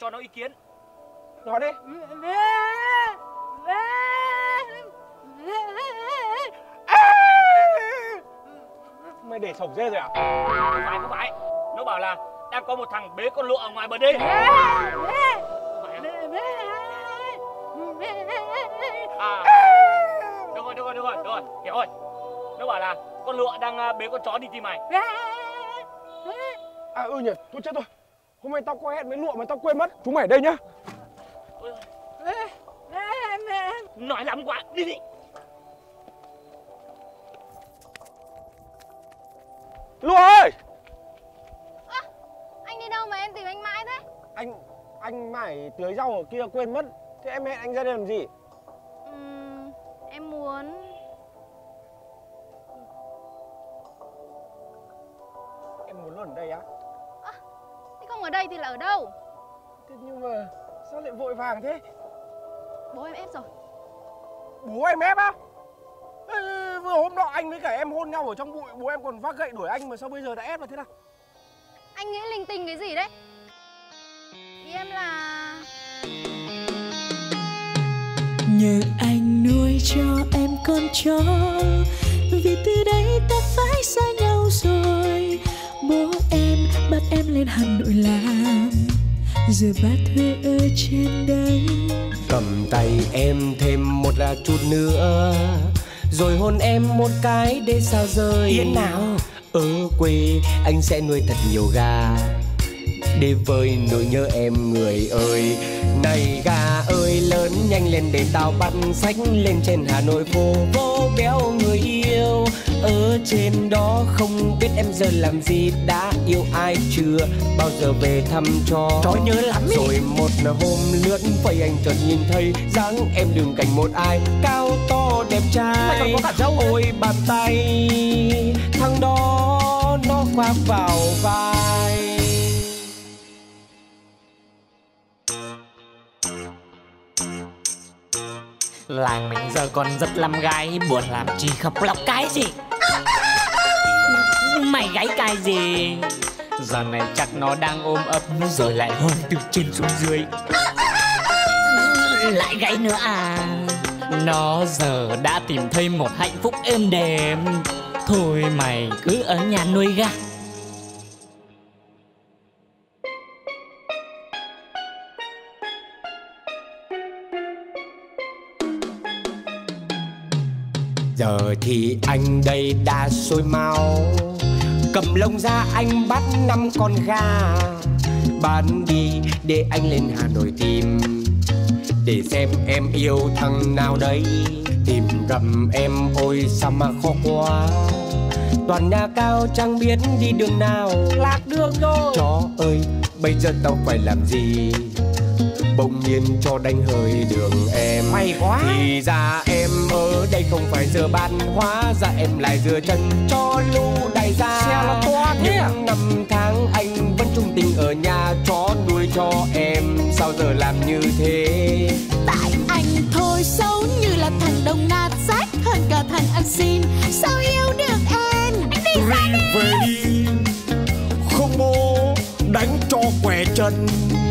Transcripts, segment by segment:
cho nó ý kiến. Nói đi. Mày để sổng dê rồi à? Không phải. Nó bảo là đang có một thằng bế con lụa ở ngoài bờ đê. Được rồi, hiểu rồi. Nó bảo là con lụa đang bế con chó đi tìm mày. À nhỉ, tôi chết rồi. Hôm nay tao có hẹn với lụa mà tao quên mất. Chúng mày ở đây nhá. Nói lắm quá, đi. Lụa ơi! Anh đi đâu mà em tìm anh mãi thế? Anh mải tưới rau ở kia quên mất. Thế em hẹn anh ra đây làm gì? Em muốn... Em muốn luôn ở đây á? Thế không ở đây thì là ở đâu? Thế nhưng mà sao lại vội vàng thế? Bố em ép rồi. Bố em ép á? Vừa hôm nọ anh với cả em hôn nhau ở trong bụi, bố em còn vác gậy đuổi anh mà sao bây giờ đã ép là thế nào? Anh nghĩ linh tinh cái gì đấy? Ý em là... Nhờ anh nuôi cho em con chó, vì từ đây ta phải xa nhau rồi. Bố em bắt em lên Hà Nội làm, giờ ba thuê ở trên đây. Cầm tay em thêm một là chút nữa, rồi hôn em một cái để sao rơi. Yên nào. Ở quê anh sẽ nuôi thật nhiều gà, để vơi nỗi nhớ em người ơi. Này gà ơi lớn nhanh lên để tao bắt sách lên trên Hà Nội phố vô béo người yêu. Ở trên đó không biết em giờ làm gì, đã yêu ai chưa, bao giờ về thăm cho nhớ lắm ý. Rồi một hôm lướt vậy anh chợt nhìn thấy dáng em đường cạnh một ai cao to đẹp trai. Mày còn có cả dâu. Ôi bàn tay thằng đó nó khoác vào vai. Làng mình giờ còn rất lắm gái, buồn làm chi khóc lóc cái gì. Mày gáy cái gì? Giờ này chắc nó đang ôm ấp rồi lại hôn từ trên xuống dưới. Lại gáy nữa à? Nó giờ đã tìm thấy một hạnh phúc êm đềm. Thôi mày cứ ở nhà nuôi gà. Giờ thì anh đây đã sôi máu, cầm lông ra anh bắt 5 con gà, bán đi để anh lên Hà Nội tìm, để xem em yêu thằng nào đấy. Tìm gặp em ôi sao mà khó quá, toàn nhà cao chẳng biết đi đường nào. Lạc đường rồi. Chó ơi bây giờ tao phải làm gì, bỗng nhiên cho đánh hơi đường em. May quá. Thì ra em ở đây không phải giờ bán, hóa ra em lại rửa chân cho lũ đại gia. Xe nó to thế à? Những năm tháng anh vẫn trung tình ở nhà, chó nuôi cho em sao giờ làm như thế. Tại anh thôi xấu như là thằng đồng nát rách hơn cả thằng ăn xin, sao yêu được em. Anh đi ra đi. Về đi, không bố đánh cho què chân.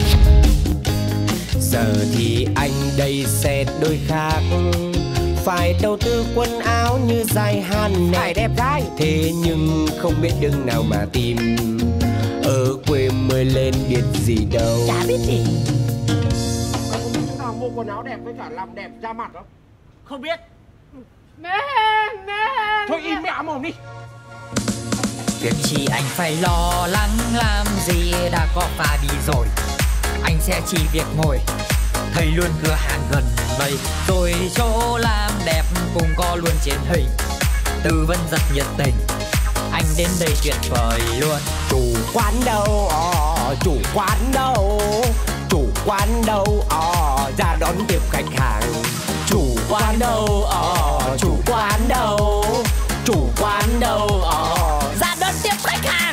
Giờ thì anh đây sẽ đôi khác, phải đầu tư quần áo như dài hàn này đẹp gái. Thế nhưng không biết đường nào mà tìm, ở quê mới lên biết gì đâu. Chả biết gì. Con không biết chỗ nào mua quần áo đẹp với cả làm đẹp da mặt không? Không biết. Mẹ. Thôi im mẹ mồm đi. Việc chi anh phải lo lắng làm gì, đã có pha đi rồi. Anh sẽ chỉ việc ngồi, thấy luôn cửa hàng gần đây, rồi chỗ làm đẹp cũng có luôn trên hình, tư vấn rất nhiệt tình. Anh đến đây tuyệt vời luôn. Chủ quán đâu, chủ quán đâu, chủ quán đâu, ra đón tiếp khách hàng. Chủ quán đâu, chủ quán đâu, chủ quán đâu, ra đón tiếp khách hàng.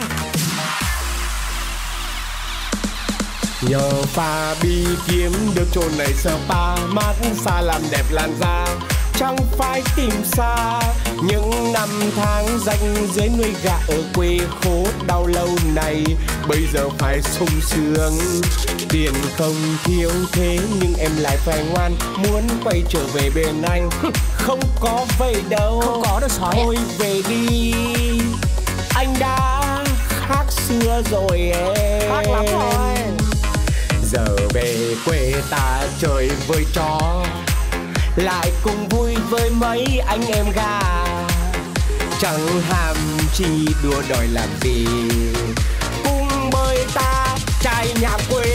Nhờ pha bi kiếm được chỗ này spa mát xa làm đẹp làn da, chẳng phải tìm xa. Những năm tháng ranh giới nuôi gà ở quê khổ đau lâu này, bây giờ phải sung sướng. Tiền không thiếu thế nhưng em lại phải ngoan, muốn quay trở về bên anh. Không có vậy đâu, Không có đâu sói ạ. thôi về đi, anh đã khác xưa rồi em. Khác lắm rồi. Giờ về quê ta chơi với chó, lại cùng vui với mấy anh em gà. Chẳng ham chi đua đòi làm gì, cùng bơi ta trai nhà quê